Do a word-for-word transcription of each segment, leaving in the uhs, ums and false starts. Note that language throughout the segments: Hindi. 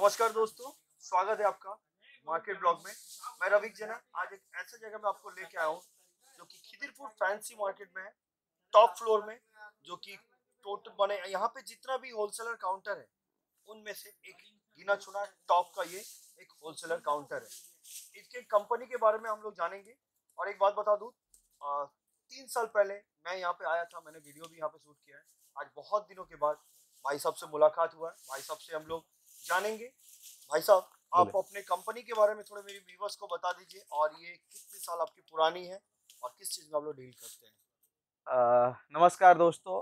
नमस्कार दोस्तों, स्वागत है आपका मार्केट ब्लॉग में। मैं रविक जना आज एक ऐसे जगह में आपको लेके आया हूँ जो कि खिदिरपुर फैंसी मार्केट में है, टॉप फ्लोर में, जो कि टोटल बने यहाँ पे जितना भी होलसेलर काउंटर है उनमें से एक गिना चुना टॉप का ये एक होलसेलर काउंटर है। इसके कंपनी के बारे में हम लोग जानेंगे। और एक बात बता दूं, अ, तीन साल पहले मैं यहाँ पे आया था, मैंने वीडियो भी यहाँ पे शूट किया है। आज बहुत दिनों के बाद भाई साहब से मुलाकात हुआ है, भाई साहब से हम लोग जानेंगे। भाई साहब, आप बोले अपने कंपनी के बारे में थोड़े मेरे व्यूवर्स को बता दीजिए, और ये कितने साल आपकी पुरानी है और किस चीज में आप लोग डील करते हैं। अ, नमस्कार दोस्तों।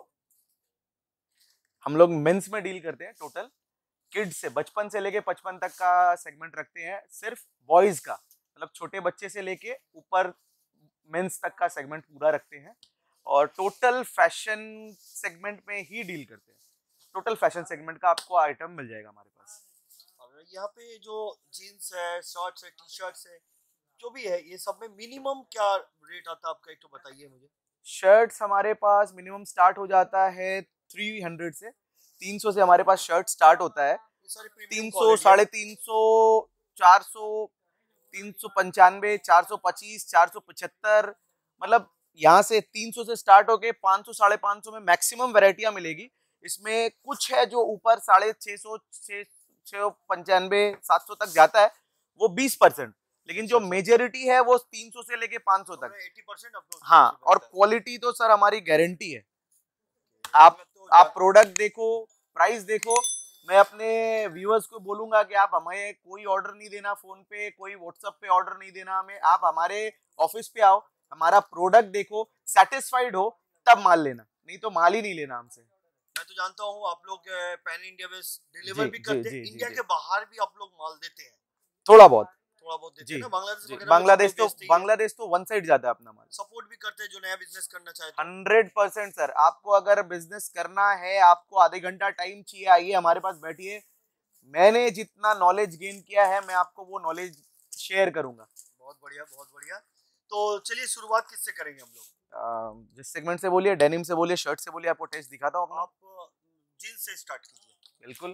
हम लोग मेंस में डील करते हैं। टोटल किड्स से बचपन से लेके पचपन तक का सेगमेंट रखते हैं, सिर्फ बॉयज का, मतलब छोटे बच्चे से लेके ऊपर मेंस तक का सेगमेंट पूरा रखते हैं। और टोटल फैशन सेगमेंट में ही डील करते हैं। टोटल फैशन सेगमेंट का आपको आइटम मिल जाएगा हमारे पास। और यहाँ पे जो जीन्स है, शर्ट्स है, टी शर्ट्स है, जो भी है, ये सब में मिनिमम क्या रेट आता है आपका, एक तो बताइए मुझे। शर्ट्स हमारे पास मिनिमम स्टार्ट हो जाता है थ्री हंड्रेड से, तीन सौ से हमारे पास शर्ट स्टार्ट होता है। ये सारी प्रीमियम तीन सौ, क्वालिटी है। साढ़े तीन सौ, चार सौ, तीन सौ पंचानवे, चार सौ पच्चीस, चार सौ पचहत्तर, मतलब यहाँ से तीन सौ से स्टार्ट होके पाँच सौ, साढ़े पाँच सौ में मैक्सिमम वैरायटियां मिलेगी। इसमें कुछ है जो ऊपर साढ़े छह सौ, छह छह पंचानवे, सात सौ तक जाता है, वो बीस परसेंट। लेकिन जो मेजोरिटी है वो तीन सौ से लेके पाँच सौ तक। अस्सी परसेंट आपको हाँ, उसमें से और बचता है। क्वालिटी तो सर हमारी गारंटी है। आप मतलब तो आप जा- प्रोडक्ट देखो, प्राइस देखो। मैं अपने व्यूअर्स को बोलूंगा कि आप हमें कोई ऑर्डर नहीं देना फोन पे, कोई व्हाट्सएप पे ऑर्डर नहीं देना हमें। आप हमारे ऑफिस पे आओ, हमारा प्रोडक्ट देखो, सेटिस्फाइड हो तब माल लेना, नहीं तो माल ही नहीं लेना हमसे। मैं तो जानता हूँ आप लोग पैन इंडिया में जी डिलीवर भी जी करते हैं, जी जी इंडिया जी के बाहर भी आप लोग माल देते हैं। थोड़ा बहुत। थोड़ा बहुत देते हैं जी ना, बांग्लादेश जी, वगैरह में तो आप बांग्लादेश लोग तो बेचते ही है। बांग्लादेश तो वन साइड जाता है अपना माल। सपोर्ट भी करते हैं जो नया बिजनेस करना चाहे तो। हंड्रेड परसेंट सर, आपको अगर बिजनेस करना है, आपको आधे घंटा टाइम चाहिए, आइए हमारे पास बैठिए। मैंने जितना नॉलेज गेन किया है, मैं आपको वो नॉलेज शेयर करूंगा। बहुत बढ़िया, बहुत बढ़िया। तो चलिए शुरुआत किससे करेंगे हम लोग। अ, जिस सेगमेंट से बोलिए, डेनिम से बोलिए, शर्ट से बोलिए, आपको टेस्ट दिखाता हूँ अपना। आप जीन्स से स्टार्ट कीजिए। बिल्कुल।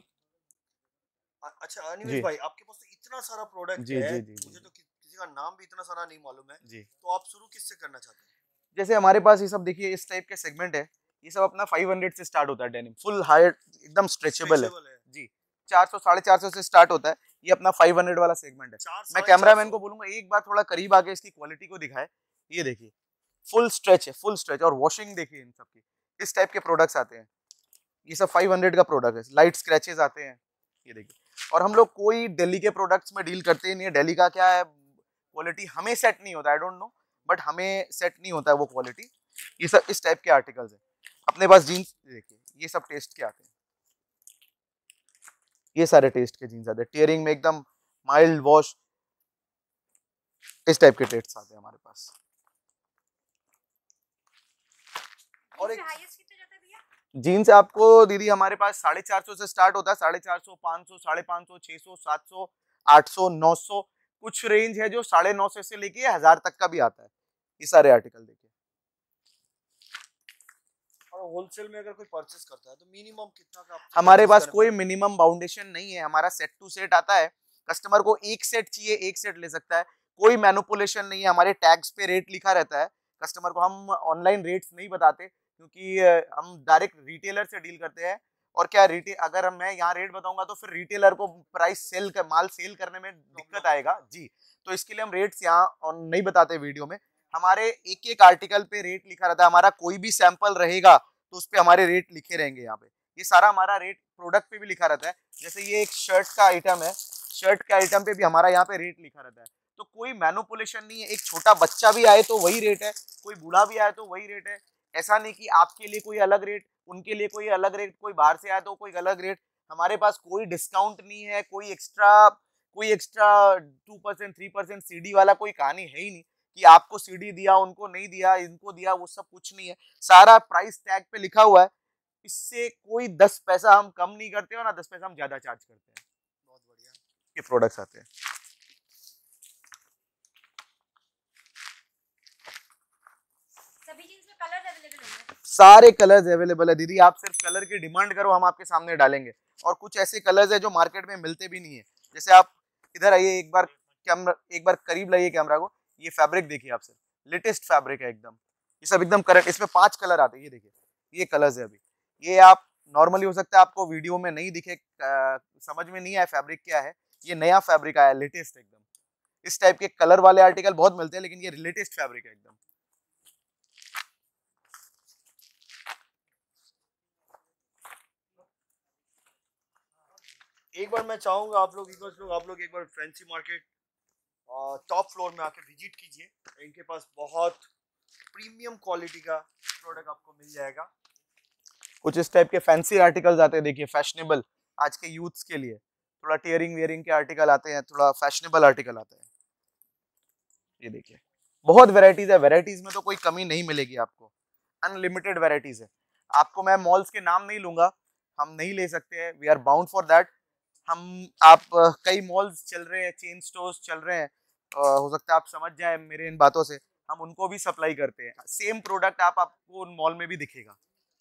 अ- अच्छा अनिमेश जी भाई, आपके पास तो इतना सारा प्रोडक्ट जी है, जी जी जी मुझे जी तो कि, किसी का नाम भी इतना सारा नहीं मालूम है। जी। तो आप शुरू किससे करना चाहते हैं। जैसे हमारे पास ये सब देखिए, इस टाइप के सेगमेंट है, ये सब अपना फाइव हंड्रेड से स्टार्ट होता है। डेनिम फुल हाइट, एकदम स्ट्रेचेबल है। स्ट्रेचेबल है। जी। चार सौ, साढ़े चार सौ से स्टार्ट होता है। ये अपना फाइव हंड्रेड वाला सेगमेंट है। चार मैं साढ़े चार कैमरामैन सौ को बोलूंगा एक बार थोड़ा करीब आके इसकी क्वालिटी को दिखाए। ये देखिए, फुल स्ट्रेच है, फुल स्ट्रेच। और वॉशिंग देखिए इन सब की, इस टाइप के प्रोडक्ट्स आते हैं। ये सब फाइव हंड्रेड का प्रोडक्ट है, लाइट स्क्रैचेस आते हैं। ये देखिए। और हम लोग कोई दिल्ली के प्रोडक्ट्स में डील करते ही नहीं है। दिल्ली का क्या है, क्वालिटी हमें सेट नहीं होता, आई डोंट नो, बट हमें सेट नहीं होता है वो क्वालिटी। ये सब इस टाइप के आर्टिकल्स है अपने पास। जीन्स देखिए, ये सब टेस्ट के आते हैं। ये सारे टेस्ट के जीन्स आते हैं, टियरिंग में एकदम माइल्ड वॉश, इस टाइप के टेस्ट आते हैं हमारे पास। और एक जीन्स आपको दीदी हमारे पास साढ़े चार सौ से स्टार्ट होता है। साढ़े चार सौ, पाँच सौ, साढ़े पाँच सौ, छह सौ, सात सौ, आठ सौ, नौ सौ, कुछ रेंज है जो साढ़े नौ सौ से लेके हजार तक का भी आता है। ये सारे आर्टिकल देखिए। और होलसेल में अगर कोई परचेस करता है तो मिनिमम कितना का आपसे हमारे परचेस पास करना कोई पड़ेगा? मिनिमम बाउंडेशन नहीं है, हमारा सेट टू सेट आता है। कस्टमर को एक सेट चाहिए, एक सेट ले सकता है। कोई मैनुपुलेशन नहीं है, हमारे टैग्स पे रेट लिखा रहता है। कस्टमर को हम ऑनलाइन रेट्स नहीं बताते, क्योंकि अ, हम डायरेक्ट रिटेलर से डील करते हैं। और क्या रिटेल, अगर मैं यहाँ रेट बताऊंगा तो फिर रिटेलर को प्राइस सेल कर, माल सेल करने में दिक्कत प्रॉब्लम आएगा होगा। जी। तो इसके लिए हम रेट्स यहाँ on नहीं बताते वीडियो में। हमारे एक एक आर्टिकल पे रेट लिखा रहता है। हमारा कोई भी सैंपल रहेगा तो उस पे हमारे रेट लिखे रहेंगे यहाँ पे। ये सारा हमारा रेट प्रोडक्ट पे भी लिखा रहता है। जैसे ये एक शर्ट का आइटम है, शर्ट के आइटम पे भी हमारा यहाँ पे रेट लिखा रहता है। तो कोई मैनुपुलेशन नहीं है। एक छोटा बच्चा भी आए तो वही रेट है, कोई बूढ़ा भी आए तो वही रेट है। ऐसा नहीं कि आपके लिए कोई अलग रेट, उनके लिए कोई अलग रेट, कोई बाहर से आए तो कोई अलग रेट। हमारे पास कोई डिस्काउंट नहीं है, कोई एक्स्ट्रा कोई extra two percent three percent CD वाला कोई कहानी है ही नहीं कि आपको सीडी दिया, उनको नहीं दिया, इनको दिया, वो सब कुछ नहीं है। सारा प्राइस टैग पे लिखा हुआ है। इससे कोई दस पैसा हम कम नहीं करते और ना दस पैसा हम ज्यादा चार्ज करते हैं। बहुत बढ़िया। ये प्रोडक्ट्स आते हैं। सभी जीन्स में कलर अवेलेबल होंगे। सारे कलर्स अवेलेबल है दीदी, आप सिर्फ कलर की डिमांड करो, हम आपके सामने डालेंगे। और कुछ ऐसे कलर्स है जो मार्केट में मिलते भी नहीं है। जैसे आप इधर आइए, एक बार कैमरा, एक बार करीब लाइए कैमरा को, ये फैब्रिक देखिए आप सिर्फ, लेटेस्ट फैब्रिक है एकदम, ये सब एकदम करेक्ट। इसमें पांच कलर आते हैं, ये देखिए, ये कलर्स है अभी। ये आप नॉर्मली हो सकता है आपको वीडियो में नहीं दिखे, आ, समझ में नहीं आए फैब्रिक क्या है, ये नया फैब्रिक आया लेटेस्ट एकदम। इस टाइप के कलर वाले आर्टिकल बहुत मिलते हैं, लेकिन ये लेटेस्ट फैब्रिक है एकदम। एक बार मैं चाहूंगा आप लोग लोग आप लोग एक बार फैंसी मार्केट टॉप फ्लोर में आके विजिट कीजिए। इनके पास बहुत प्रीमियम क्वालिटी का प्रोडक्ट आपको मिल जाएगा। कुछ इस टाइप के फैंसी आर्टिकल्स आते हैं, देखिए फैशनेबल, आज के यूथ्स के लिए थोड़ा टीयरिंग वेयरिंग के आर्टिकल आते हैं, थोड़ा फैशनेबल आर्टिकल आते हैं। ये देखिए बहुत वैरायटीज है, वैरायटीज में तो कोई कमी नहीं मिलेगी आपको, अनलिमिटेड वैरायटीज है। आपको मैं मॉल्स के नाम नहीं लूंगा, हम नहीं ले सकते हैं, we are bound for that. हम आप कई मॉल्स चल रहे हैं, चेन स्टोर्स चल रहे हैं, हो सकता है आप समझ जाए मेरे इन बातों से, हम उनको भी सप्लाई करते हैं। सेम प्रोडक्ट आप आपको उन मॉल में भी दिखेगा।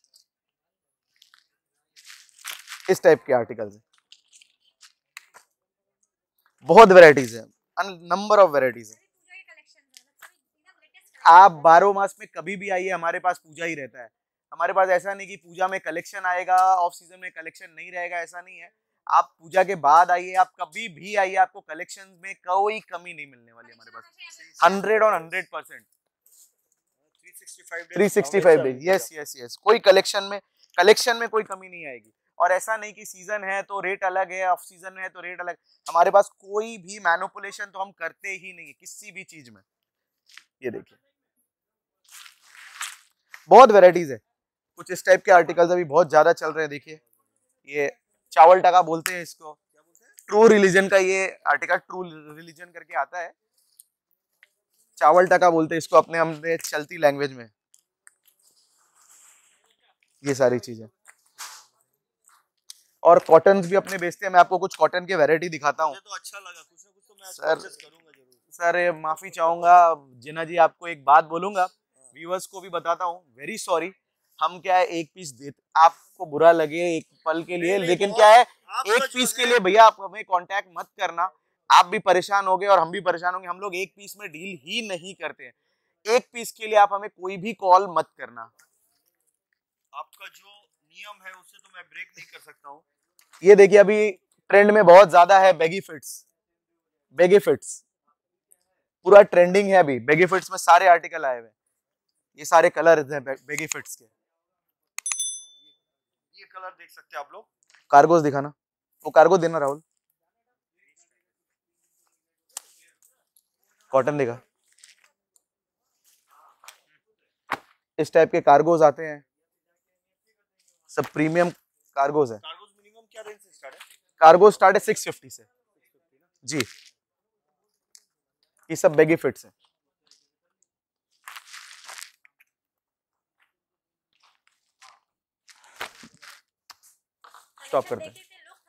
इस टाइप के आर्टिकल्स बहुत वैरायटीज है, नंबर ऑफ वैरायटीज है। आप बारह मास में कभी भी आइए, हमारे पास पूजा ही रहता है। हमारे पास ऐसा नहीं कि पूजा में कलेक्शन आएगा, ऑफ सीजन में कलेक्शन नहीं रहेगा, ऐसा नहीं है। आप पूजा के बाद आइए, आप कभी भी आइए, आपको कलेक्शन में कोई कमी नहीं मिलने वाली हमारे पास। हंड्रेड और hundred percent three sixty five days, yes yes yes, कोई कलेक्शन में कलेक्शन में कोई कमी नहीं आएगी। और ऐसा नहीं कि सीजन है तो रेट अलग है, ऑफ सीजन है तो रेट अलग। हमारे पास कोई भी मैनिपुलेशन तो हम करते ही नहीं है किसी भी चीज में। ये देखिए बहुत वैरायटीज है। कुछ इस टाइप के आर्टिकल्स अभी बहुत ज्यादा चल रहे हैं। देखिए ये चावल टका बोलते हैं इसको, ट्रू रिलीजन का ये आर्टिकल, ट्रू रिलीजन करके आता है, चावल टका बोलते हैं इसको अपने हमने चलती लैंग्वेज में। ये सारी चीजें और कॉटन भी अपने बेचते हैं। मैं आपको कुछ कॉटन के वैरायटी दिखाता हूँ। तो अच्छा लगा, कुछ ना कुछ तो मैं सर करूंगा जरूर। सर माफी चाहूंगा जिन्ना जी, आपको एक बात बोलूंगा, व्यूअर्स को भी बताता हूँ, वेरी सॉरी। हम क्या है एक पीस देते, आपको बुरा लगे एक पल के लिए, लेकिन क्या है एक पीस के लिए भैया आप हमें कांटेक्ट मत करना, आप भी परेशान होगे और हम भी परेशान होंगे। हम लोग एक पीस में डील ही नहीं करते हैं। एक पीस के लिए आप हमें कोई भी कॉल मत करना। आपका जो नियम है उससे तो मैं ब्रेक नहीं कर सकता हूँ। ये देखिए अभी ट्रेंड में बहुत ज्यादा है बैगी फिट्स, बैगी फिट्स पूरा ट्रेंडिंग है अभी। बैगी फिट्स में सारे आर्टिकल आए हुए हैं, ये सारे कलर हैं बैगी फिट्स के। ये कलर देख सकते हैं आप लोग। कार्गोस दिखाना, वो कार्गो देना राहुल, कॉटन दिखा। इस टाइप के कार्गोस आते हैं, सब प्रीमियम कार्गोस है। कार्गोस मिनिमम क्या रेंज से स्टार्ट है? कार्गो स्टार्ट है सिक्स फिफ्टी से जी। ये सब बैगी फिट्स है। स्टॉप करते हैं।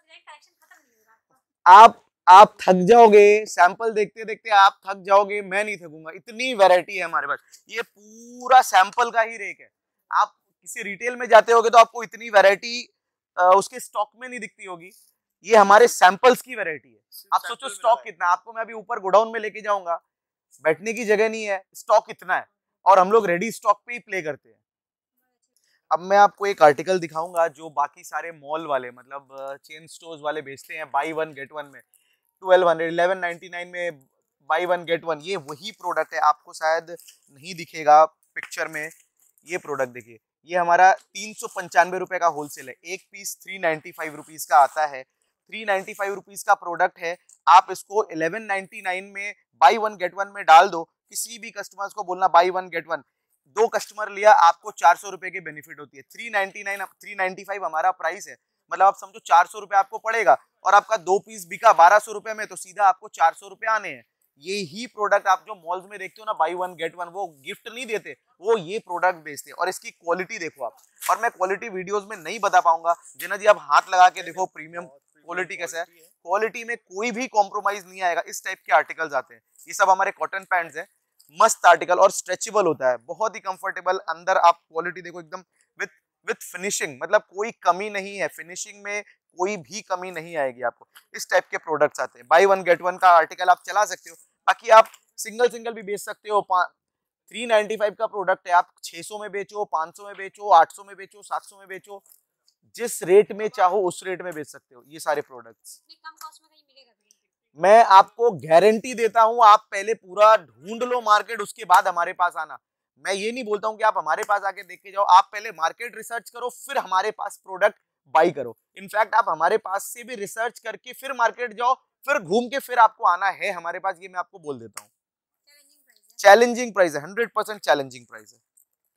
आप आप थक जाओगे, सैंपल देखते देखते आप थक जाओगे, मैं नहीं थकूंगा, इतनी वैरायटी है हमारे पास। ये पूरा सैंपल का ही रेक है। आप किसी रिटेल में जाते होगे तो आपको इतनी वैरायटी उसके स्टॉक में नहीं दिखती होगी, ये हमारे सैंपल्स की वैरायटी है। आप सोचो स्टॉक कितना, आपको मैं अभी ऊपर गोडाउन में लेके जाऊंगा, बैठने की जगह नहीं है, स्टॉक इतना है, और हम लोग रेडी स्टॉक पे ही प्ले करते हैं। अब मैं आपको एक आर्टिकल दिखाऊंगा जो बाकी सारे मॉल वाले मतलब चेन स्टोर्स वाले बेचते हैं, बाई वन गेट वन में, twelve hundred eleven ninety nine में बाई वन गेट वन। ये वही प्रोडक्ट है, आपको शायद नहीं दिखेगा पिक्चर में। ये प्रोडक्ट देखिए, ये हमारा तीन सौ पंचानवे रुपए का होलसेल है, एक piece three ninety five rupees का आता है। थ्री नाइनटी फाइव रुपीज का प्रोडक्ट है, आप इसको इलेवन नाइनटी नाइन में बाई वन गेट वन में डाल दो। किसी भी कस्टमर्स को बोलना बाई वन गेट वन, दो कस्टमर लिया आपको चार सौ रुपए की बेनिफिट होती है। Three ninety nine three ninety five हमारा प्राइस है, मतलब आप समझो चार सौ रुपए आपको पड़ेगा, और आपका दो पीस बिका बारह सौ रुपए में, तो सीधा आपको चार सौ रुपए आने हैं। ये ही प्रोडक्ट आप जो मॉल्स में देखते हो ना बाई वन गेट वन, वो गिफ्ट नहीं देते, वो ये प्रोडक्ट बेचते हैं। और इसकी क्वालिटी देखो आप, और मैं क्वालिटी वीडियोस में नहीं बता पाऊंगा। जिन्ना जी आप हाथ लगा के देखो प्रीमियम क्वालिटी कैसा है, क्वालिटी में कोई भी कॉम्प्रोमाइज नहीं आएगा। इस टाइप के आर्टिकल्स आते हैं, ये सब हमारे कॉटन पैंट्स है, मस्त आर्टिकल और स्ट्रेचेबल होता है, बहुत ही कंफर्टेबल। अंदर आप क्वालिटी देखो एकदम विथ फिनिशिंग, मतलब कोई कमी नहीं है, फिनिशिंग में कोई भी कमी नहीं आएगी आपको। इस टाइप के प्रोडक्ट्स आते हैं। बाई वन गेट वन का आर्टिकल आप चला सकते हो, बाकी आप सिंगल सिंगल भी बेच सकते हो। थ्री नाइनटी फाइव का प्रोडक्ट है, आप छह सौ में बेचो, पाँच सौ में बेचो, आठ सौ में बेचो, सात सौ में बेचो, जिस रेट में चाहो उस रेट में बेच सकते हो ये सारे प्रोडक्ट्स। कम कॉस्ट में कहीं मिलेगा? मैं आपको गारंटी देता हूं, आप पहले पूरा ढूंढ लो मार्केट, उसके बाद हमारे पास आना। मैं ये नहीं बोलता हूं कि आप हमारे पास आके देख के जाओ, आप पहले मार्केट रिसर्च करो, फिर हमारे पास प्रोडक्ट बाई करो। इनफैक्ट आप हमारे पास से भी रिसर्च करके फिर मार्केट जाओ, फिर घूम के फिर आपको आना है हमारे पास, ये मैं आपको बोल देता हूँ। चैलेंजिंग प्राइस है, हंड्रेड परसेंट चैलेंजिंग प्राइस है।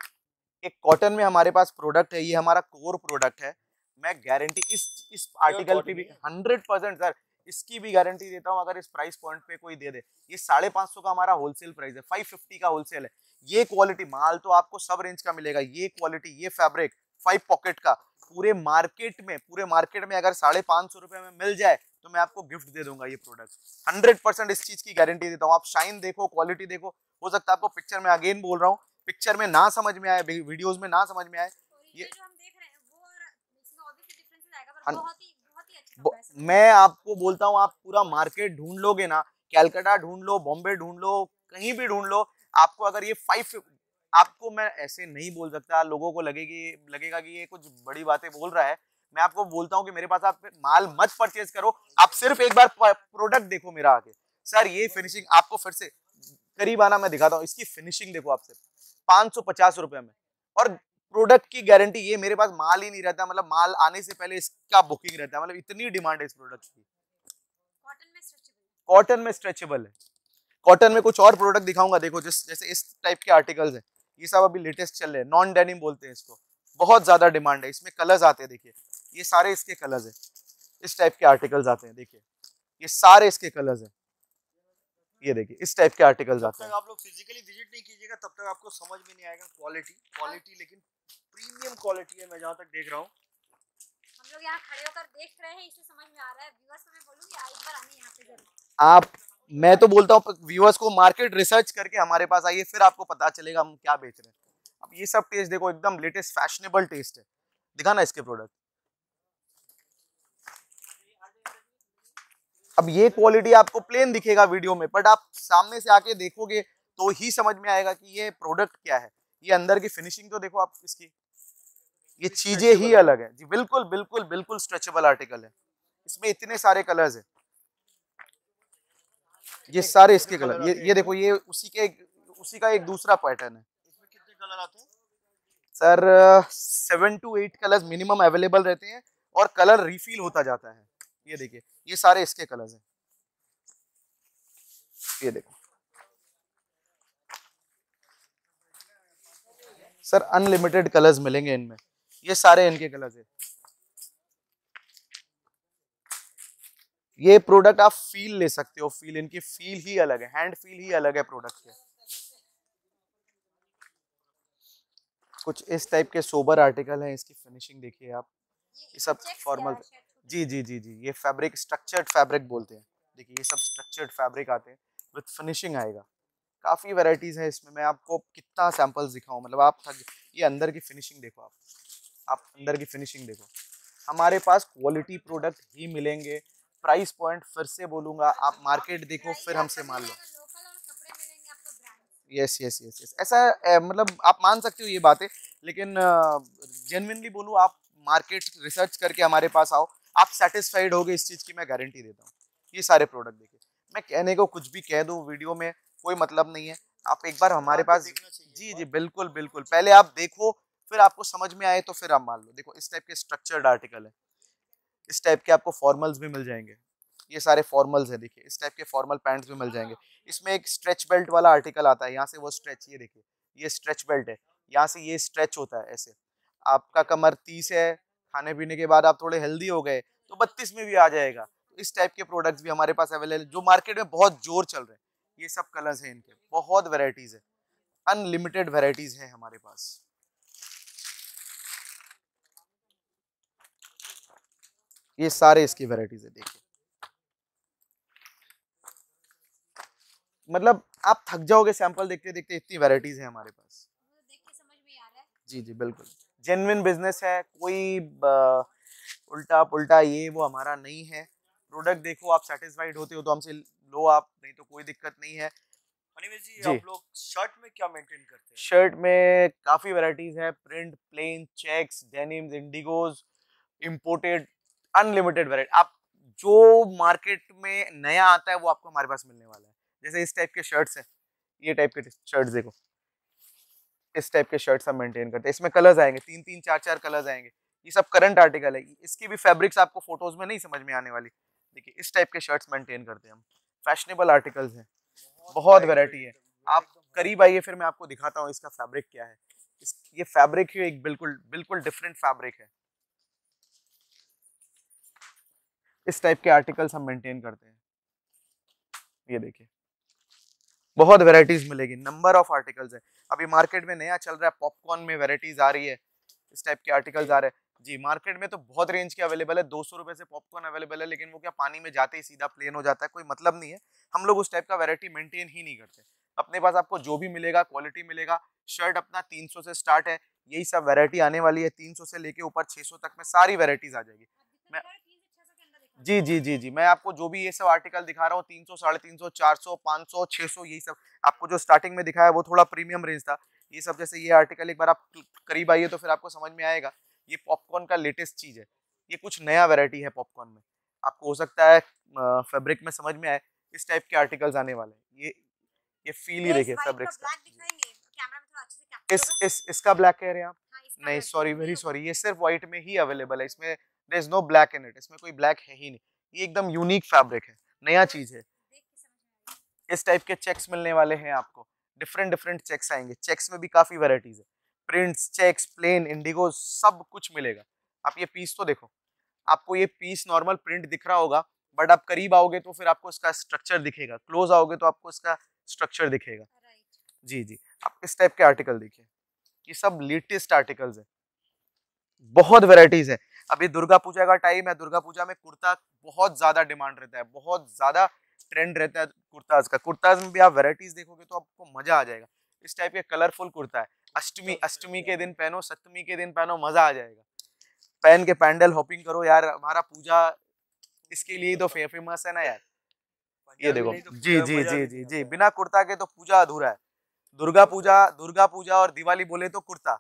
एक कॉटन में हमारे पास प्रोडक्ट है, ये हमारा कोर प्रोडक्ट है। मैं गारंटी इस इस आर्टिकल पे भी हंड्रेड परसेंट सर इसकी भी गारंटी देता हूँ, अगर इस प्राइस पॉइंट पे कोई दे दे। ये साढ़े पांच सौ का हमारा होलसेल प्राइस है, फाइव फिफ्टी का होलसेल है। ये क्वालिटी माल तो आपको सब रेंज का मिलेगा, ये क्वालिटी, ये फैब्रिक फाइव पॉकेट का पूरे मार्केट में पूरे मार्केट में अगर साढ़े पांच सौ रुपए में मिल जाए तो मैं आपको गिफ्ट दे दूंगा ये प्रोडक्ट। हंड्रेड परसेंट इस चीज की गारंटी देता हूँ। आप शाइन देखो, क्वालिटी देखो, हो सकता है आपको पिक्चर में, अगेन बोल रहा हूँ, पिक्चर में ना समझ में आए, वीडियोस में ना समझ में आए, ये जो हम देख रहे हैं वो और इसमें ऑब्वियसली डिफरेंस आएगा, पर बहुत ही बहुत ही अच्छा ब- कपड़ा है। मैं आपको बोलता हूँ, आप पूरा मार्केट ढूंढ लोगे ना, कैलकाटा ढूंढ लो, बॉम्बे ढूंढ लो, कहीं भी ढूंढ लो, आपको अगर ये फाइव, आपको मैं ऐसे नहीं बोल सकता, लोगों को लगेगी लगेगा कि ये कुछ बड़ी बातें बोल रहा है। मैं आपको बोलता हूँ कि मेरे पास आप माल मत परचेज करो, आप सिर्फ एक बार प्रोडक्ट देखो मेरा आके। सर ये फिनिशिंग आपको फिर से करीब आना, मैं दिखाता हूँ, इसकी फिनिशिंग देखो आप सिर्फ पांच सौ पचास रुपए में, और प्रोडक्ट की गारंटी, ये मेरे पास माल ही नहीं रहता, मतलब माल आने से पहले इसका बुकिंग रहता है, मतलब इतनी डिमांड है इस प्रोडक्ट की। कॉटन में स्ट्रेचेबल, कॉटन में स्ट्रेचेबल है। कॉटन में कुछ और प्रोडक्ट दिखाऊंगा, देखो जिस जैसे इस टाइप के आर्टिकल्स हैं, ये सब अभी लेटेस्ट चल रहे हैं, नॉन डेनिम बोलते हैं इसको, बहुत ज्यादा डिमांड है, इसमें कलर्स आते हैं, देखिए ये सारे इसके कलर्स हैं, इस टाइप के आर्टिकल्स आते हैं, देखिए ये सारे इसके कलर्स हैं, ये देखिए इस टाइप के आर्टिकल्स आते हैं। आप लोग फिजिकली विजिट नहीं कीजिएगा तब तक आपको समझ में नहीं आएगा क्वालिटी क्वालिटी लेकिन प्रीमियम क्वालिटी है, मैं जहाँ तक देख रहा हूँ। हम लोग यहाँ खड़े होकर देख रहे हैं, इससे समझ में आ रहा है। व्यूअर्स को मैं बोलूंगी एक बार आने यहाँ पे जरूर। आप, मैं तो बोलता हूँ व्यूअर्स को मार्केट रिसर्च करके हमारे पास आइए, फिर आपको पता चलेगा हम क्या बेच रहे हैं। अब ये सब टेस्ट देखो, एकदम लेटेस्ट फैशनेबल टेस्ट है, दिखाना इसके प्रोडक्ट। अब ये क्वालिटी आपको प्लेन दिखेगा वीडियो में, बट आप सामने से आके देखोगे तो ही समझ में आएगा कि ये प्रोडक्ट क्या है। ये अंदर की फिनिशिंग तो देखो आप इसकी, ये चीजें ही अलग है जी, बिल्कुल बिल्कुल बिल्कुल स्ट्रेचेबल आर्टिकल है। इसमें इतने सारे कलर्स है, ये सारे इसके कलर, ये ये देखो, ये उसी के उसी का एक दूसरा पैटर्न है। इसमें कितने कलर आते हैं? Sir seven two eight colours minimum available रहते हैं, और कलर रिफिल होता जाता है। ये देखिए ये सारे इसके कलर्स हैं, ये देखो सर, अनलिमिटेड कलर्स मिलेंगे इनमें, ये सारे इनके कलर्स हैं। ये प्रोडक्ट आप फील ले सकते हो, फील, इनकी फील ही अलग है, हैंड फील ही अलग है प्रोडक्ट के। कुछ इस टाइप के सोबर आर्टिकल हैं, इसकी फिनिशिंग देखिए आप, ये सब फॉर्मल, जी जी जी जी ये फैब्रिक स्ट्रक्चर्ड फैब्रिक बोलते हैं, देखिए ये सब स्ट्रक्चर्ड फैब्रिक आते हैं, विद फिनिशिंग आएगा। काफी वैरायटीज है इसमें, मैं आपको कितना सैंपल्स दिखाऊं, मतलब आप थक, ये अंदर की फिनिशिंग देखो आप आप अंदर की फिनिशिंग देखो। हमारे पास क्वालिटी प्रोडक्ट ही मिलेंगे। प्राइस पॉइंट फिर से बोलूंगा, आप मार्केट देखो फिर हमसे मान लो। यस यस यस यस ऐसा अ, मतलब आप मान सकते हो ये बातें, लेकिन जेन्युइनली बोलूं, आप मार्केट रिसर्च करके हमारे पास आओ, आप सेटिस्फाइड होगे इस चीज की, मैं गारंटी देता हूँ। ये सारे प्रोडक्ट देखिए, मैं कहने को कुछ भी कह दूं वीडियो में कोई मतलब नहीं है, आप एक बार हमारे पास, जी जी बिल्कुल बिल्कुल, पहले आप देखो, फिर आपको समझ में आए तो फिर आप मान लो। देखो इस टाइप के स्ट्रक्चर्ड आर्टिकल है, इस टाइप के आपको फॉर्मल्स भी मिल जाएंगे, ये सारे फॉर्मल्स है, देखिए इस टाइप के फॉर्मल पैंट्स भी मिल जाएंगे। इसमें एक स्ट्रेच बेल्ट वाला आर्टिकल आता है, यहाँ से वो स्ट्रेच, ये देखिए ये स्ट्रेच बेल्ट है, यहाँ से ये स्ट्रेच होता है ऐसे। आपका कमर तीस है, खाने पीने के बाद आप थोड़े हेल्दी हो गए तो बत्तीस में भी आ जाएगा। तो इस टाइप के प्रोडक्ट्स भी हमारे पास अवेलेबल, जो मार्केट में बहुत जोर चल रहे हैं। ये सब कलर्स हैं इनके, बहुत वेराइटीज है, अनलिमिटेड वेराइटीज है हमारे पास। ये सारे इसकी वेराइटीज है, देखिए मतलब आप थक जाओगे सैंपल देखते देखते, इतनी वेराइटीज है हमारे पास। देख के समझ में आ रहा है। जी जी बिल्कुल। जेन्युइन बिजनेस है, कोई uh, उल्टा पुल्टा ये वो हमारा नहीं है। प्रोडक्ट देखो, आप सेटिस्फाइड होते हो तो हमसे लो आप, नहीं तो कोई दिक्कत नहीं है। अनिमेश जी, जी। आप लोग शर्ट में क्या मेंटेन करते हैं? शर्ट में काफी वैरायटीज है, print, plain, checks, denims, indigos, imported, unlimited variety. आप जो मार्केट में नया आता है वो आपको हमारे पास मिलने वाला है। जैसे इस टाइप के शर्ट्स हैं, ये टाइप के शर्ट्स देखो, इस टाइप के शर्ट्स हम मेंटेन करते हैं। इसमें कलर्स आएंगे, तीन तीन चार चार कलर्स आएंगे। ये सब करंट आर्टिकल है, इसकी भी फैब्रिक्स आपको फोटोज में नहीं समझ में आने वाली। देखिए इस टाइप के शर्ट्स मेंटेन करते हैं हम, फैशनेबल आर्टिकल्स हैं, बहुत वैरायटी है। आप करीब आइए, फिर मैं आपको दिखाता हूँ इसका फैब्रिक क्या है। इस ये फैब्रिक ही एक बिल्कुल बिल्कुल डिफरेंट फैब्रिक है। इस टाइप के आर्टिकल्स हम मेंटेन करते हैं। ये देखिए, बहुत वैरायटीज मिलेगी, नंबर ऑफ आर्टिकल्स है। अभी मार्केट में नया चल रहा है, पॉपकॉर्न में वैरायटीज आ रही है, इस टाइप के आर्टिकल्स आ रहे हैं। जी, मार्केट में तो बहुत रेंज के अवेलेबल है, दो सौ रुपए से पॉपकॉर्न अवेलेबल है, लेकिन वो क्या पानी में जाते ही सीधा प्लेन हो जाता है, कोई मतलब नहीं है। हम लोग उस टाइप का वैरायटी मेंटेन ही नहीं करते। अपने पास आपको जो भी मिलेगा क्वालिटी मिलेगा। शर्ट अपना तीन सौ से स्टार्ट है, यही सब वैरायटी आने वाली है। तीन सौ से लेके ऊपर छह सौ तक में सारी वैरायटीज आ जाएगी। मैं जी जी जी जी मैं आपको जो भी ये सब आर्टिकल दिखा रहा हूँ, तीन सौ, साढ़े तीन सौ, चार सौ, पाँच सौ, छह सौ, यही सब। आपको जो स्टार्टिंग में दिखाया वो थोड़ा प्रीमियम रेंज था। ये सब जैसे ये आर्टिकल, एक बार आप करीब आइए तो फिर आपको समझ में आएगा। ये पॉपकॉर्न का लेटेस्ट चीज है, ये कुछ नया वैरायटी है पॉपकॉर्न में। आपको हो सकता है फैब्रिक में समझ में आए, इस टाइप के आर्टिकल्स आने वाले हैं। ये ये फील ही देखिए फैब्रिक्स का। इस इस इसका ब्लैक कह रहे हैं आप? नहीं, सॉरी, वेरी सॉरी, ये सिर्फ व्हाइट में ही अवेलेबल है, इसमें there is no black in it, इसमें कोई ब्लैक है ही नहीं। ये एकदम यूनिक फैब्रिक है, नया चीज है। इस टाइप के चेक्स मिलने वाले हैं आपको, डिफरेंट डिफरेंट चेक्स आएंगे। चेक्स में भी काफी वैरायटीज है, प्रिंट्स, चेक्स, प्लेन, इंडिगो, सब कुछ मिलेगा। आप ये पीस तो देखो, आपको ये पीस नॉर्मल प्रिंट दिख रहा होगा, बट आप करीब आओगे तो फिर आपको इसका स्ट्रक्चर दिखेगा, क्लोज आओगे तो आपको इसका स्ट्रक्चर दिखेगा। जी जी आप इस टाइप के आर्टिकल देखिए, ये सब लेटेस्ट आर्टिकल्स है, बहुत वैरायटीज है। अभी दुर्गा पूजा का टाइम है, दुर्गा पूजा में कुर्ता बहुत ज्यादा डिमांड रहता है, बहुत ज्यादा ट्रेंड रहता है कुर्ताज का। कुर्ताज में भी आप वैरायटीज देखोगे तो आपको मजा आ जाएगा। इस टाइप के कलरफुल कुर्ता है, अष्टमी अष्टमी के दिन पहनो, सप्तमी के दिन पहनो, मजा आ जाएगा। पहन के पैंडल हॉपिंग करो यार, हमारा पूजा इसके लिए तो फेमस है ना यार। ये देखो, जी जी जी जी जी बिना कुर्ता के तो पूजा अधूरा है। दुर्गा पूजा दुर्गा पूजा और दिवाली बोले तो कुर्ता।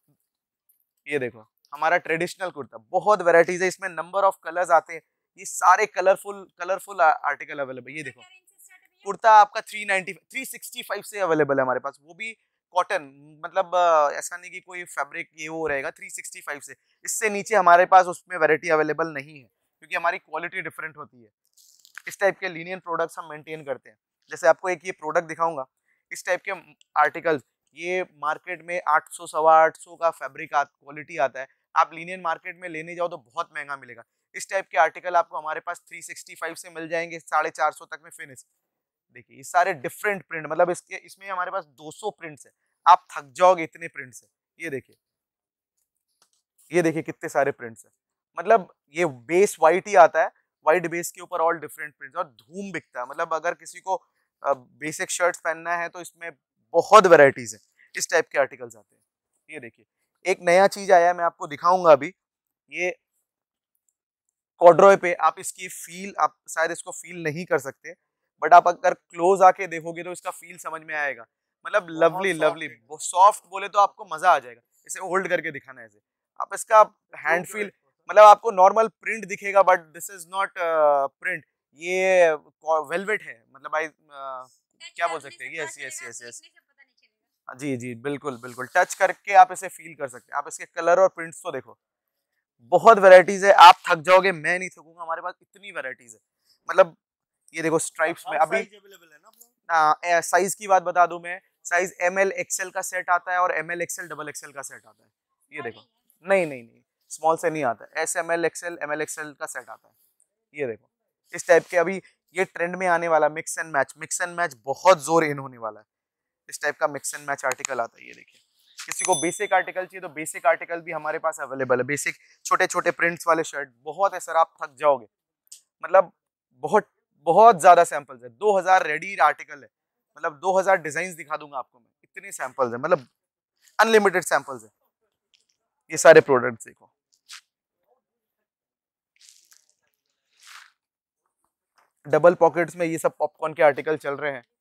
ये देखो हमारा ट्रेडिशनल कुर्ता, बहुत वैरायटीज है इसमें, नंबर ऑफ कलर्स आते हैं। ये सारे कलरफुल कलरफुल आर्टिकल अवेलेबल। ये देखो कुर्ता आपका three ninety three sixty five से अवेलेबल है हमारे पास, वो भी कॉटन, मतलब ऐसा नहीं कि कोई फैब्रिक ये वो रहेगा। थ्री सिक्सटी फाइव से इससे नीचे हमारे पास उसमें वैरायटी अवेलेबल नहीं है, क्योंकि हमारी क्वालिटी डिफरेंट होती है। इस टाइप के लीनियन प्रोडक्ट्स हम मेंटेन करते हैं। जैसे आपको एक ये प्रोडक्ट दिखाऊंगा, इस टाइप के आर्टिकल्स, ये मार्केट में आठ सौ सवा आठ सौ का फैब्रिक क्वालिटी आता है। आप लीनियन मार्केट में लेने जाओ तो बहुत महंगा मिलेगा। इस टाइप के आर्टिकल आपको हमारे पास थ्री सिक्सटी फाइव से मिल जाएंगे, साढ़े चार सौ तक में फिनिश। देखिए ये सारे डिफरेंट प्रिंट, मतलब इसके इसमें हमारे पास दो सौ प्रिंट्स है, आप थक जाओगे इतने प्रिंट्स है। ये देखिए, ये देखिए कितने सारे प्रिंट्स है, मतलब ये बेस व्हाइट ही आता है, व्हाइट बेस के ऊपर ऑल डिफरेंट प्रिंट्स, और धूम बिकता है। मतलब अगर किसी को बेसिक शर्ट्स पहनना है तो इसमें बहुत वैरायटीज है, इस टाइप के आर्टिकल्स आते हैं। ये देखिए एक नया चीज आया है, मैं आपको दिखाऊंगा अभी। ये कॉर्ड्रॉय पे आप इसकी फील, आप शायद इसको फील नहीं कर सकते, बट आप अगर क्लोज आके देखोगे तो इसका फील समझ में आएगा। मतलब लवली लवली सॉफ्ट बोले तो आपको मजा आ जाएगा। इसे होल्ड करके दिखाना है, ऐसे आप इसका हैंड फील, मतलब आपको नॉर्मल प्रिंट दिखेगा but this is not print, ये वेलवेट है। मतलब आई क्या बोल सकते हैं, यस यस यस यस जी जी बिल्कुल बिल्कुल, टच करके आप इसे फील कर सकते हैं। आप इसके कलर और प्रिंट्स तो देखो, बहुत वैरायटीज है, आप थक जाओगे, मैं नहीं थकूंगा, हमारे पास इतनी वैरायटीज है। मतलब ये देखो स्ट्राइप्स में अभी साइज की बात बता दूं मैं, साइज एम एल एक्सएल का सेट आता है और M L XL double XL का सेट आता है। ये देखो, नहीं नहीं नहीं स्मॉल से नहीं आता है, S M L XL M L XL का सेट आता है। ये देखो इस टाइप के, अभी ये ट्रेंड में आने वाला mix and match, mix and match बहुत जोर इन होने वाला है। इस टाइप का मिक्स एंड मैच आर्टिकल आता है। ये देखिए, किसी को बेसिक आर्टिकल चाहिए तो बेसिक आर्टिकल भी हमारे पास अवेलेबल है। बेसिक छोटे छोटे प्रिंट्स वाले शर्ट बहुत है सर, आप थक जाओगे। मतलब बहुत बहुत ज्यादा सैंपल्स है, दो हज़ार रेडी आर्टिकल है, मतलब दो हज़ार डिजाइन दिखा दूंगा आपको मैं, इतने सैंपल्स है, मतलब अनलिमिटेड सैंपल्स है। ये सारे प्रोडक्ट्स देखो, डबल पॉकेट्स में ये सब पॉपकॉर्न के आर्टिकल चल रहे हैं।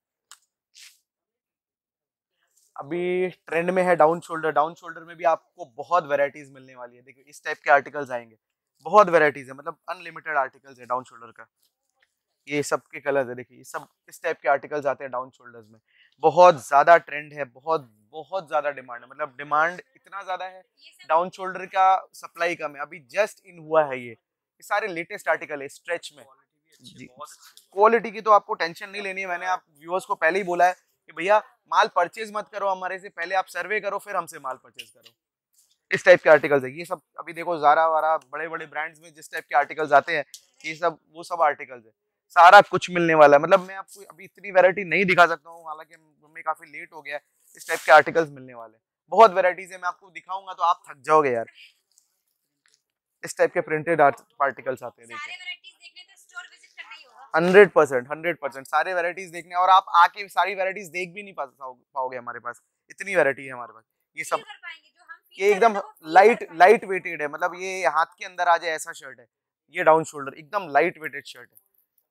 अभी ट्रेंड में है डाउन शोल्डर। डाउन शोल्डर में भी आपको बहुत वैरायटीज मिलने वाली है। देखिए इस टाइप के आर्टिकल्स आएंगे, बहुत वैरायटीज है, मतलब अनलिमिटेड आर्टिकल्स है डाउन शोल्डर का। ये सब के कलर्स है, देखिए सब इस टाइप के आर्टिकल्स आते हैं डाउन शोल्डर्स में। बहुत ज्यादा ट्रेंड है, बहुत बहुत ज्यादा डिमांड है, मतलब डिमांड इतना ज्यादा है, डाउन शोल्डर का सप्लाई कम है। अभी जस्ट इन हुआ है ये ये सारे लेटेस्ट आर्टिकल है स्ट्रेच में जी। क्वालिटी की तो आपको टेंशन नहीं लेनी है, मैंने आप व्यूअर्स को पहले ही बोला है कि भैया माल परचेज मत करो हमारे से, पहले आप सर्वे करो फिर हमसे माल परचेज करो। इस टाइप के आर्टिकल्स है ये सब। अभी देखो ज़ारा वारा बड़े बड़े ब्रांड्स में जिस टाइप के आर्टिकल्स आते हैं, ये सब वो सब आर्टिकल्स है, सारा कुछ मिलने वाला है। मतलब मैं आपको अभी इतनी वैरायटी नहीं दिखा सकता हूँ, हालांकि हमें काफी लेट हो गया है। इस टाइप के आर्टिकल्स मिलने वाले हैं, बहुत वैरायटीज है, मैं आपको दिखाऊंगा तो आप थक जाओगे यार। इस टाइप के प्रिंटेड आर्टिकल्स आते हैं, देखिए हंड्रेड परसेंट हंड्रेड परसेंट सारे वैरायटीज देखने, और आप आके सारी वैरायटीज देख भी नहीं पा पाओगे, हमारे पास इतनी वैरायटी है हमारे पास। ये सब ये एकदम लाइट लाइट वेटेड है, मतलब ये हाथ के अंदर आ जाए ऐसा शर्ट है। ये डाउन शोल्डर एकदम लाइट वेटेड शर्ट है।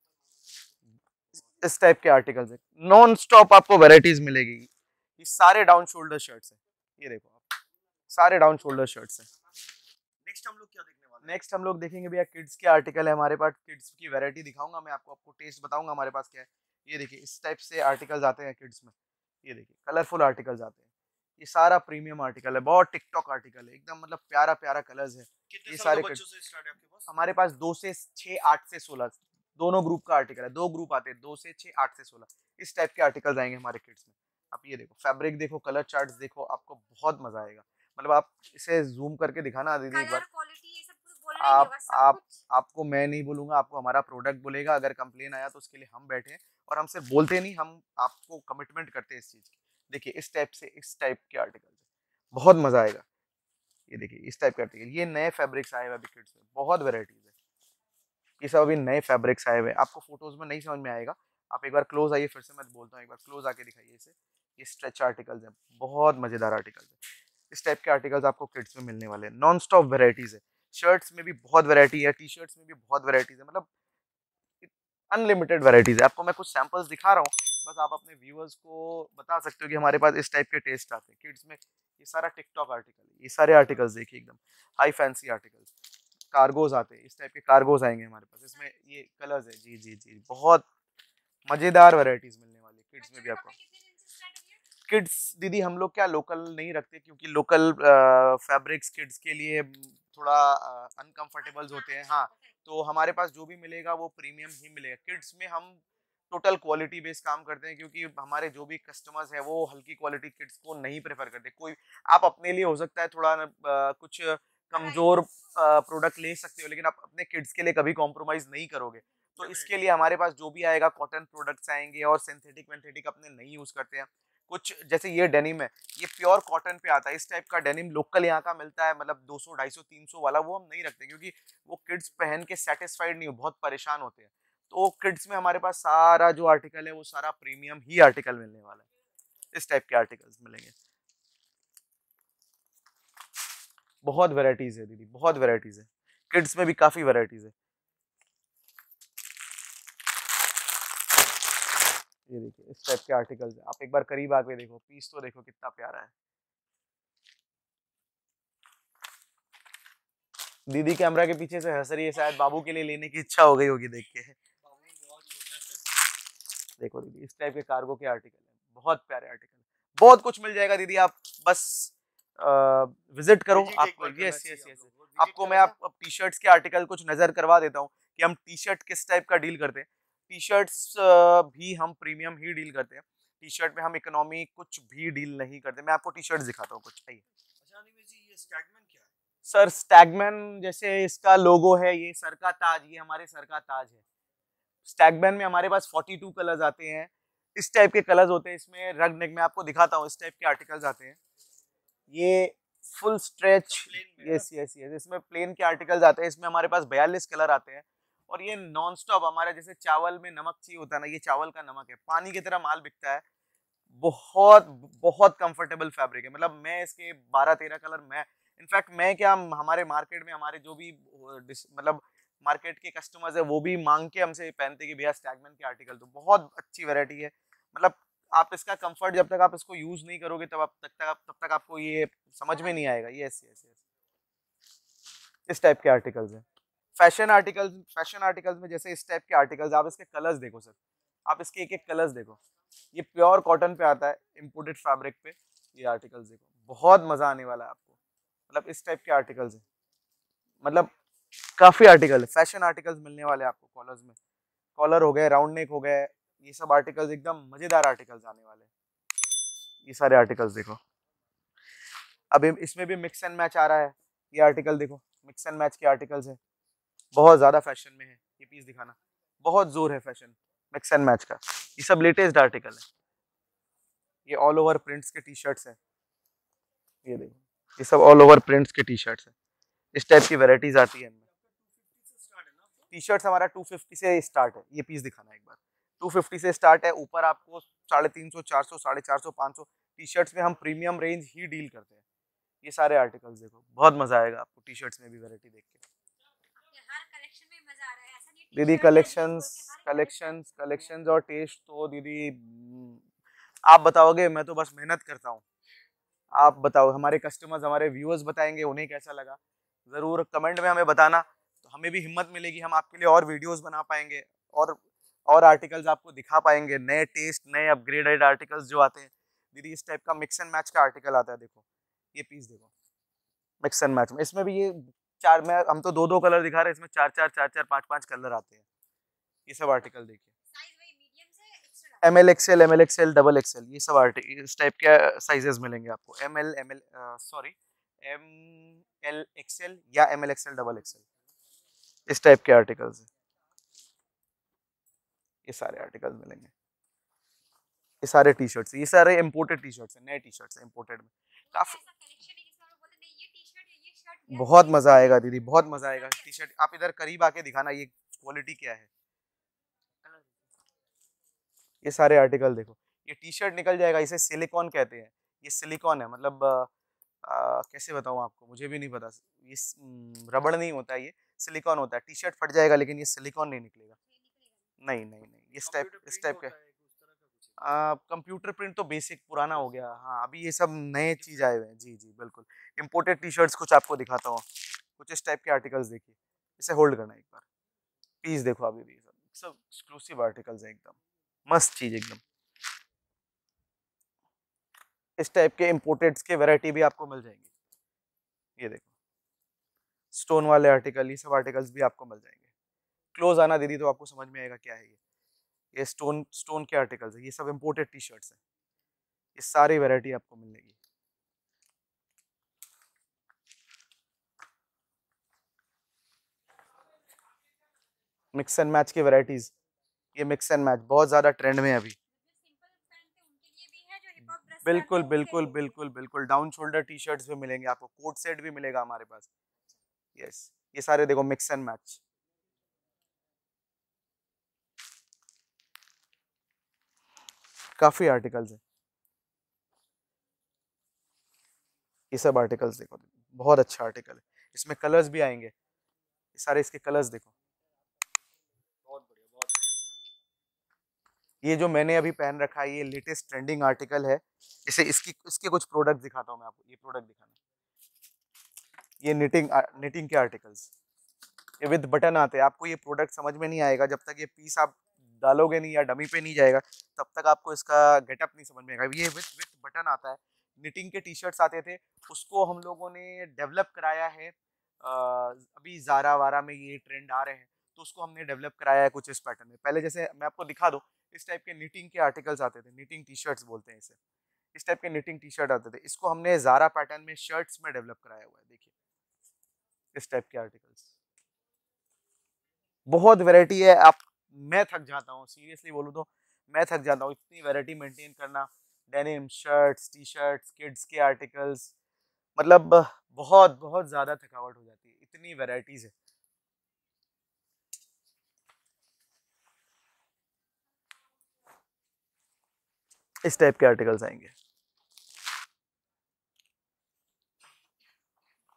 इस टाइप के आर्टिकल्स है, नॉन स्टॉप आपको वैरायटीज मिलेगी। ये सारे डाउन शोल्डर शर्ट्स हैं, ये देखो आप, सारे डाउन शोल्डर शर्ट्स हैं। नेक्स्ट हम लोग क्या देखने वाले हैं? नेक्स्ट हम लोग देखेंगे भैया किड्स के आर्टिकल है हमारे पास। किड्स की वैरायटी दिखाऊंगा मैं आपको, आपको टेस्ट बताऊंगा हमारे पास क्या है। ये देखिए इस टाइप से आर्टिकल्स आते हैं किड्स में, ये देखिए कलरफुल आर्टिकल्स आते हैं। ये सारा प्रीमियम आर्टिकल है, बहुत टिकटॉक आर्टिकल है, एकदम मतलब प्यारा प्यारा कलर्स है। कितने ये साल सारे के बच्चों से स्टार्ट है आपके पास? हमारे पास दो से छह, आठ से सोलह, दोनों ग्रुप का आर्टिकल है। दो ग्रुप आते हैं, दो से छह, आठ से सोलह, इस टाइप के आर्टिकल्स आएंगे हमारे किड्स में। आप ये देखो फैब्रिक देखो, कलर चार्ट्स देखो, आपको बहुत मजा आएगा। मतलब आप इसे जूम करके दिखाना दीदी एक बार। आप आप आपको मैं नहीं बोलूंगा, आपको हमारा प्रोडक्ट बोलेगा। अगर कंप्लेन आया तो उसके लिए हम बैठे हैं, और हम सिर्फ बोलते नहीं, हम आपको कमिटमेंट करते हैं इस चीज की। देखिए इस टाइप से इस टाइप के आर्टिकल बहुत मजा आएगा। ये देखिए इस टाइप के आर्टिकल, ये नए फैब्रिक्स आए हुए अभी किड्स में, बहुत वेराइटीज है। ये सब अभी नए फैब्रिक्स आए हुए, आपको फोटोज में नहीं समझ में आएगा, आप एक बार क्लोज आइए, फिर से मैं बोलता हूँ, एक बार क्लोज आके दिखाइए इसे। ये स्ट्रेच आर्टिकल्स हैं, बहुत मजेदार आर्टिकल्स है। इस टाइप के आर्टिकल्स आपको किड्स में मिलने वाले हैं, नॉन स्टॉप वेराइटीज है। शर्ट्स में भी बहुत वैरायटी है, टी शर्ट्स में भी बहुत वैरायटीज है, मतलब अनलिमिटेड वैरायटीज है। आपको मैं कुछ सैंपल्स दिखा रहा हूँ, बस आप अपने व्यूअर्स को बता सकते हो कि हमारे पास इस टाइप के टेस्ट आते हैं किड्स में। ये सारा टिकटॉक आर्टिकल है, ये सारे आर्टिकल्स देखिए एकदम हाई फैंसी आर्टिकल्स। कार्गोज आते हैं, इस टाइप के कार्गोज आएंगे हमारे पास। इसमें ये कलर्स है, जी जी जी, बहुत मजेदार वैरायटीज मिलने वाली है किड्स में भी आपको। किड्स दीदी हम लोग क्या लोकल नहीं रखते, क्योंकि लोकल फैब्रिक्स किड्स के लिए थोड़ा अनकंफर्टेबल होते हैं। हाँ, तो हमारे पास जो भी मिलेगा वो प्रीमियम ही मिलेगा। किड्स में हम टोटल क्वालिटी बेस्ड काम करते हैं, क्योंकि हमारे जो भी कस्टमर्स हैं वो हल्की क्वालिटी किड्स को नहीं प्रेफर करते। कोई आप अपने लिए हो सकता है थोड़ा आ, कुछ कमजोर प्रोडक्ट ले सकते हो, लेकिन आप अपने किड्स के लिए कभी कॉम्प्रोमाइज नहीं करोगे। तो इसके लिए हमारे पास जो भी आएगा कॉटन प्रोडक्ट्स आएंगे, और सिंथेटिक वेंथेटिक अपने नहीं यूज करते हैं। कुछ जैसे ये डेनिम है, ये प्योर कॉटन पे आता है। इस टाइप का डेनिम लोकल यहाँ का मिलता है, मतलब दो सौ, ढाई सौ, तीन सौ वाला, वो हम नहीं रखते, क्योंकि वो किड्स पहन के सेटिस्फाइड नहीं हो, बहुत परेशान होते हैं। तो किड्स में हमारे पास सारा जो आर्टिकल है वो सारा प्रीमियम ही आर्टिकल मिलने वाला है। इस टाइप के आर्टिकल्स मिलेंगे, बहुत वेराइटीज है दीदी, बहुत वेराइटीज है। किड्स में भी काफी वेराइटीज है। ये देखिए इस टाइप के आर्टिकल्स है, आप एक बार करीब आके देखो, पीस तो देखो कितना प्यारा है। दीदी कैमरा के पीछे से हंस रही है, शायद बाबू के लिए लेने की इच्छा हो गई होगी देख के। देखो दीदी इस टाइप के कार्गो के आर्टिकल है, बहुत प्यारे आर्टिकल, बहुत कुछ मिल जाएगा दीदी। आप बस विजिट करो। आपको यस यस यस आपको मैं आप टी शर्ट्स के आर्टिकल कुछ नजर करवा देता हूँ कि हम टी शर्ट किस टाइप का डील करते हैं। टी शर्ट्स भी हम प्रीमियम ही डील करते हैं। टी शर्ट में हम इकोनॉमी कुछ भी डील नहीं करते। मैं आपको टी शर्ट दिखाता हूँ कुछ। आइए सर, स्टैगमैन जैसे इसका लोगो है, ये सर का ताज, ये हमारे सर का ताज है। स्टैगमैन में हमारे पास बयालीस कलर्स आते हैं, इस टाइप के कलर्स होते हैं इसमें। रग नेक में आपको दिखाता हूँ, इस टाइप के आर्टिकल्स आते हैं। ये full stretch, yes yes yes, इसमें प्लेन के आर्टिकल्स आते हैं। इसमें हमारे पास बयालीस कलर आते हैं, और ये नॉन स्टॉप हमारा, जैसे चावल में नमक चाहिए होता है ना, ये चावल का नमक है, पानी की तरह माल बिकता है। बहुत बहुत कंफर्टेबल फैब्रिक है, मतलब मैं इसके बारह तेरह कलर मैं इनफैक्ट मैं क्या, हमारे मार्केट में हमारे जो भी मतलब मार्केट के कस्टमर्स है वो भी मांग के हमसे पहनते कि भैया स्टैगमैन के आर्टिकल, तो बहुत अच्छी वैरायटी है। मतलब आप इसका कंफर्ट, जब तक आप इसको यूज नहीं करोगे तब आप तब तक तब तक आपको ये समझ में नहीं आएगा। यस यस यस, इस टाइप के आर्टिकल्स हैं। फैशन आर्टिकल्स, फैशन आर्टिकल्स में जैसे इस टाइप के आर्टिकल्स, आप इसके कलर्स देखो सर, आप इसके एक एक कलर्स देखो। ये प्योर कॉटन पे आता है, इंपोर्टेड फैब्रिक पे। ये आर्टिकल्स देखो, बहुत मजा आने वाला है आपको। मतलब इस टाइप के आर्टिकल्स हैं, मतलब काफी आर्टिकल है, फैशन आर्टिकल्स मिलने वाले हैं आपको कॉलर्स में। कॉलर हो गए, राउंड नेक हो गए, ये सब आर्टिकल्स एकदम मजेदार आर्टिकल्स आने वाले हैं। ये सारे आर्टिकल्स देखो। अब इसमें भी मिक्स एंड मैच आ रहा है। ये आर्टिकल देखो, मिक्स एंड मैच के आर्टिकल्स हैं, बहुत ज्यादा फैशन में है। ये पीस दिखाना, बहुत जोर है फैशन मिक्स एंड मैच का। ये सब लेटेस्ट आर्टिकल है। ये ऑल ओवर प्रिंट्स के टी शर्ट्स हैं, ये देखो, ये सब ऑल ओवर प्रिंट्स के टी शर्ट्स हैं। इस टाइप की वेराइटीज आती है इनमें। टी शर्ट्स हमारा टू फिफ्टी से स्टार्ट है। ये पीस दिखाना एक बार, टू फिफ्टी से स्टार्ट है। ऊपर आपको साढ़े तीन सौ, चार सौ, साढ़े चार सौ, पाँच सौ। टी शर्ट्स में हम प्रीमियम रेंज ही डील करते हैं। ये सारे आर्टिकल्स देखो, बहुत मजा आएगा आपको टी शर्ट्स में भी वैरायटी देख के। हर कलेक्शन में मजा आ रहा है, ऐसा नहीं दीदी टी-शर्ट है, कलेक्शंस जीन्स बोल के हर कलेक्शंस कलेक्शंस और टेस्ट तो दीदी आप बताओगे, मैं तो बस मेहनत करता हूँ। आप बताओ, हमारे कस्टमर्स, हमारे व्यूअर्स बताएंगे उन्हें कैसा लगा। जरूर कमेंट में हमें बताना, तो हमें भी हिम्मत मिलेगी, हम आपके लिए और वीडियोस बना पाएंगे और और आर्टिकल्स आपको दिखा पाएंगे, नए टेस्ट, नए अपग्रेडेड आर्टिकल्स जो आते हैं। दीदी इस टाइप का मिक्स एंड मैच का आर्टिकल आता है, देखो ये पीस देखो, मिक्स एंड मैच में। इसमें भी ये चार में हम तो दो दो कलर दिखा रहे हैं, इसमें चार चार चार चार पांच पांच कलर आते हैं। ये सब आर्टिकल देखिए, साइज वही मीडियम से extra M L XL, M L XL, double XL, ये सब आर्टिकल इस टाइप के साइजेस मिलेंगे आपको। M L, M L sorry M L XL या M L XL, double XL, इस टाइप के आर्टिकल्स हैं। ये सारे आर्टिकल्स मिलेंगे। ये सारे टी शर्ट्स, ये सारे इम्पोर्टेड टी शर्ट्स हैं, नए टी शर्ट्स हैं इम्पोर्टेड में। काफी ऐसा कलेक्शन है जिसमें हम लोग बोलते हैं नहीं ये टी-शर्ट है, ये शर्ट है, बहुत ये मजा आएगा ये दीदी, बहुत मजा आएगा। टी शर्ट आप इधर करीब आके दिखाना, ये क्वालिटी क्या है। ये सारे आर्टिकल देखो, ये टी शर्ट निकल जाएगा, इसे सिलिकॉन कहते हैं। ये सिलिकॉन है, मतलब आ, आ, कैसे बताऊं आपको, मुझे भी नहीं पता। ये रबड़ नहीं होता है, ये सिलिकॉन होता है। टी शर्ट फट जाएगा लेकिन ये सिलिकॉन नहीं निकलेगा। नहीं नहीं नहीं, इस टाइप इस टाइप का कंप्यूटर प्रिंट तो बेसिक पुराना हो गया। हाँ, अभी ये सब नए चीज आए हुए हैं। जी जी बिल्कुल। इम्पोर्टेड टी शर्ट्स कुछ आपको दिखाता हूँ, कुछ इस टाइप के आर्टिकल्स देखिए। इसे होल्ड करना एक बार, पीस देखो। अभी भी सब सब एक्सक्लूसिव आर्टिकल्स हैं, एकदम मस्त चीज एकदम। इस टाइप के इम्पोर्टेड्स के वैरायटी भी आपको मिल जाएंगी। ये देखो स्टोन वाले आर्टिकल, ये सब आर्टिकल्स भी आपको मिल जाएंगे। क्लोज आना दीदी तो आपको समझ में आएगा क्या है ये। ये स्टोन स्टोन के आर्टिकल्स है, ये सब इम्पोर्टेड टी शर्ट्स हैं। ये सारी वैरायटी आपको मिलेगी। मिक्स एंड मैच की वैरायटीज, ये मिक्स एंड मैच बहुत ज्यादा ट्रेंड में है अभी। सिंपल पहनते हैं उनके लिए भी है, जो हिप हॉप ड्रेस बिल्कुल बिल्कुल बिल्कुल बिल्कुल, डाउन शोल्डर टी शर्ट्स भी मिलेंगे आपको, कोट सेट भी मिलेगा हमारे पास। यस, ये सारे देखो मिक्स एंड मैच, काफी आर्टिकल्स हैं। ये सब आर्टिकल्स देखो, बहुत अच्छा आर्टिकल है। इसमें कलर्स भी आएंगे, ये सारे इसके कलर्स देखो, बहुत बढ़िया, बहुत बढ़िया। ये जो मैंने अभी पहन रखा है, ये लेटेस्ट ट्रेंडिंग आर्टिकल है। इसे इसकी इसके कुछ प्रोडक्ट दिखाता हूँ मैं आपको। ये प्रोडक्ट दिखाना, ये निटिंग निटिंग के आर्टिकल्स, ये विद बटन आते हैं। आपको ये प्रोडक्ट समझ में नहीं आएगा जब तक ये पीस आप डालोगे नहीं या डमी पे नहीं जाएगा, तब तक आपको इसका गेटअप नहीं समझ में आएगा। ये विद विद बटन आता है। निटिंग के टी शर्ट्स आते थे, उसको हम लोगों ने डेवलप कराया है। अ, अभी जारा वारा में ये ट्रेंड आ रहे हैं, तो उसको हमने डेवलप कराया है कुछ इस पैटर्न में। पहले जैसे मैं आपको दिखा दूं, इस टाइप के निटिंग के आर्टिकल्स आते थे, निटिंग टी शर्ट्स बोलते हैं इसे। इस टाइप के निटिंग टी शर्ट आते थे, इसको हमने जारा पैटर्न में शर्ट्स में डेवलप कराया हुआ है। देखिए इस टाइप के आर्टिकल्स, बहुत वैरायटी है। आप, मैं थक जाता हूँ, सीरियसली बोलूँ तो मैं थक जाता हूँ इतनी वैरायटी मेंटेन करना। Denim shirts, T shirts, kids के आर्टिकल्स, मतलब बहुत बहुत ज्यादा थकावट हो जाती है, इतनी वैरायटीज है। इस टाइप के आर्टिकल्स आएंगे।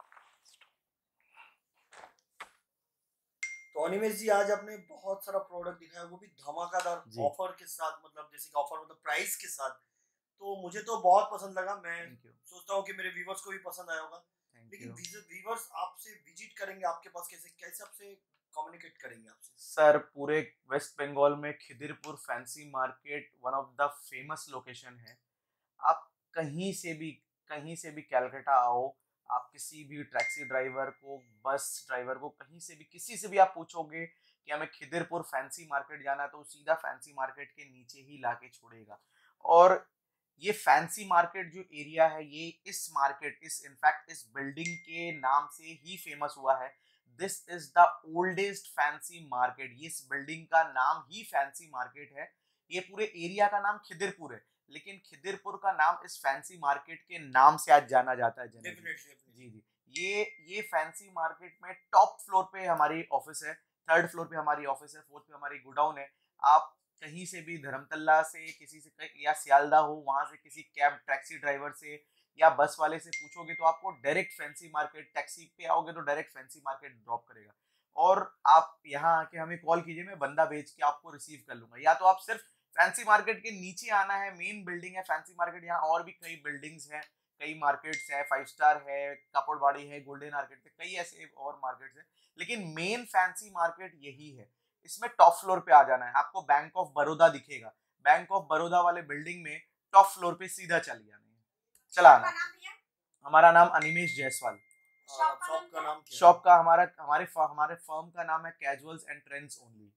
जी आज आपने बहुत सारा प्रोडक्ट दिखाया, वो भी धमाकेदार जी। ऑफर के साथ, मतलब जैसे कि ऑफर मतलब प्राइस के साथ। तो मुझे तो बहुत पसंद लगा। मैं थैंक यू, सोचता हूँ कि मेरे व्यूवर्स को भी पसंद आया होगा। थैंक लेकिन यू। व्यूवर्स आपसे विजिट करेंगे आपके पास कैसे कैसे आपसे कम्युनिकेट करेंगे आपसे? सर पूरे वेस्ट बंगाल में Khidirpur fancy market one of the famous location है। आप कहीं से भी कहीं से भी कैलकाटा आओ, आप किसी भी टैक्सी ड्राइवर को, बस ड्राइवर को, कहीं से भी किसी से भी आप पूछोगे कि हमें खिदिरपुर फैंसी मार्केट जाना है, तो सीधा फैंसी मार्केट के नीचे ही लाके छोड़ेगा। और ये फैंसी मार्केट जो एरिया है, ये इस मार्केट इस इनफैक्ट इस बिल्डिंग के नाम से ही फेमस हुआ है। This is the oldest fancy market. ये इस बिल्डिंग का नाम ही फैंसी मार्केट है। ये पूरे एरिया का नाम खिदिरपुर है, लेकिन खिदिरपुर का नाम इस फैंसी मार्केट के नाम से आज जाना जाता है। Generally definitely. जी जी ये ये फैंसी मार्केट में टॉप फ्लोर पे हमारी ऑफिस है, थर्ड फ्लोर पे हमारी ऑफिस है, फोर्थ पे हमारी गोडाउन है। आप कहीं से भी धर्मतल्ला से किसी से कहीं- या सियालदा हो, वहां से किसी कैब टैक्सी ड्राइवर से या बस वाले से पूछोगे तो आपको डायरेक्ट फैंसी मार्केट, टैक्सी पे आओगे तो डायरेक्ट फैंसी मार्केट ड्रॉप करेगा। और आप यहाँ आके हमें कॉल कीजिए, मैं बंदा भेज के आपको रिसीव कर लूंगा। या तो आप सिर्फ फैंसी मार्केट के नीचे आना है, मेन बिल्डिंग है फैंसी मार्केट। यहाँ और भी कई बिल्डिंग्स हैं, कई मार्केट्स हैं, फाइव स्टार है, कपड़वाड़ी है, गोल्डन मार्केट है, कई ऐसे और मार्केट्स हैं, लेकिन मेन फैंसी मार्केट यही है। इसमें टॉप फ्लोर पे आ जाना है, आपको बैंक ऑफ बड़ौदा दिखेगा। बैंक ऑफ बड़ौदा वाले बिल्डिंग में टॉप फ्लोर पे सीधा चली जाना है, चला आना। आपका नाम भैया? हमारा नाम अनिमेश जायसवाल। शॉप का नाम क्या है? शॉप का हमारा हमारे हमारे फर्म का नाम है कैजुअल्स एंड ट्रेंड्स ओनली।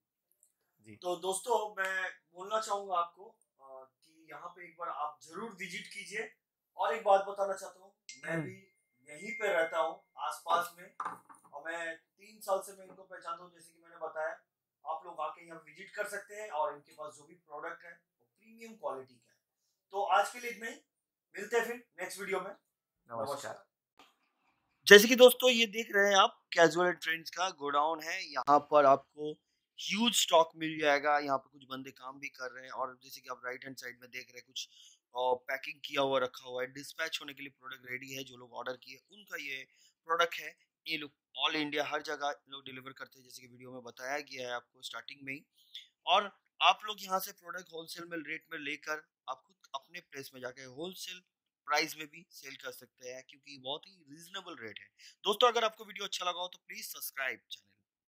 जी तो दोस्तों मैं बोलना चाहूंगा आपको अ, कि यहाँ पे एक बार आप जरूर विजिट कीजिए। और एक बात बताना चाहता हूँ, मैं भी यहीं पे रहता हूँ आसपास में, और मैं तीन साल से मैं इनको पहचानता हूँ। जैसे कि मैंने बताया, आप लोग आके यहाँ विजिट कर सकते हैं और इनके पास जो भी प्रोडक्ट है वो प्रीमियम क्वालिटी का है। तो आज के लिए इतना ही, मिलते हैं फिर नेक्स्ट वीडियो में। नमस्कार। जैसे कि दोस्तों ये देख रहे हैं आप, कैजुअल ट्रेंड्स का गोडाउन है। यहाँ पर आपको ह्यूज स्टॉक मिल जाएगा। यहाँ पे कुछ बंदे काम भी कर रहे हैं, और जैसे कि आप राइट हैंड साइड में देख रहे हैं, कुछ पैकिंग किया हुआ रखा हुआ है, डिस्पैच होने के लिए प्रोडक्ट रेडी है। जो लोग ऑर्डर किए उनका ये प्रोडक्ट है। ये लोग ऑल इंडिया हर जगह लोग डिलीवर करते हैं, जैसे कि वीडियो में बताया गया है आपको स्टार्टिंग में ही। और आप लोग यहाँ से प्रोडक्ट होलसेल में रेट में लेकर आप खुद अपने प्लेस में जाके होलसेल प्राइस में भी सेल कर सकते हैं, क्योंकि बहुत ही रीजनेबल रेट है। दोस्तों अगर आपको वीडियो अच्छा लगा हो तो प्लीज सब्सक्राइब चैनल।